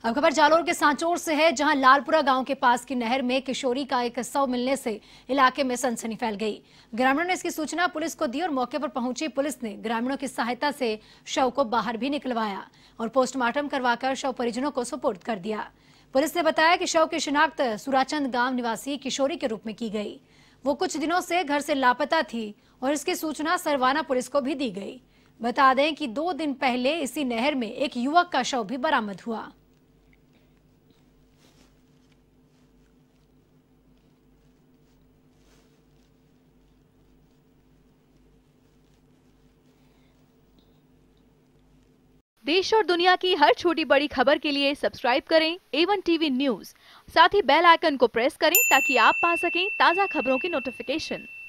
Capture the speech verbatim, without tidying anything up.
अब खबर जालोर के सांचौर से है, जहां लालपुरा गांव के पास की नहर में किशोरी का एक शव मिलने से इलाके में सनसनी फैल गई। ग्रामीणों ने इसकी सूचना पुलिस को दी और मौके पर पहुंची पुलिस ने ग्रामीणों की सहायता से शव को बाहर भी निकलवाया और पोस्टमार्टम करवाकर शव परिजनों को सुपुर्द कर दिया। पुलिस ने बताया कि शव की शिनाख्त सुराचंद गांव निवासी किशोरी के रूप में की गई। वो कुछ दिनों से घर से लापता थी और इसकी सूचना सरवाना पुलिस को भी दी गई। बता दें कि दो दिन पहले इसी नहर में एक युवक का शव भी बरामद हुआ। देश और दुनिया की हर छोटी बड़ी खबर के लिए सब्सक्राइब करें ए वन टीवी न्यूज़। साथ ही बेल आइकन को प्रेस करें ताकि आप पा सकें ताज़ा खबरों की नोटिफिकेशन।